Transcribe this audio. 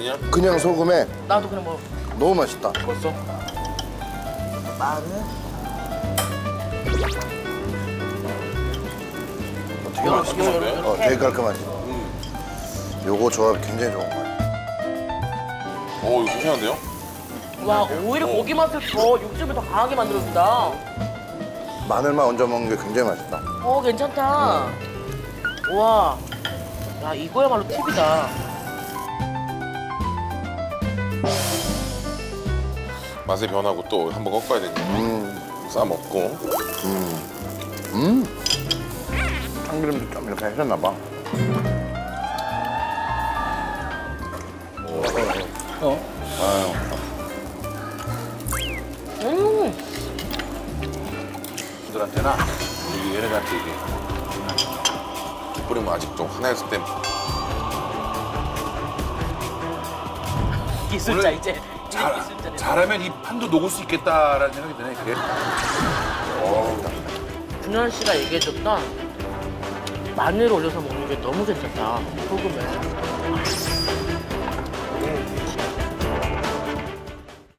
그냥 소금에 나도 그냥 먹어. 너무 맛있다. 먹었어? 마늘. 되게 맛있는데? 되게 깔끔하지. 요거 조합 굉장히 좋은 거야. 이거 괜찮은데요? 와, 오히려 고기 맛을 더 육즙을 더 강하게 만들어준다. 마늘만 얹어 먹는 게 굉장히 맛있다. 괜찮다. 우와. 야, 이거야말로 팁이다. 맛의 변하고 또 한번 꺾어야 되니까. 싸 먹고. 참기름도 좀 이렇게 해줬나 봐. 들한테나 여기 얘네들한테 이게 뿌리면 아직 좀 하나였을 때 기술자 이제. 기술자네. 잘하면 이 판도 녹을 수 있겠다라는 생각이 드네, 그게. 준현 씨가 얘기해줬던 마늘 올려서 먹는 게 너무 괜찮다. 소금에.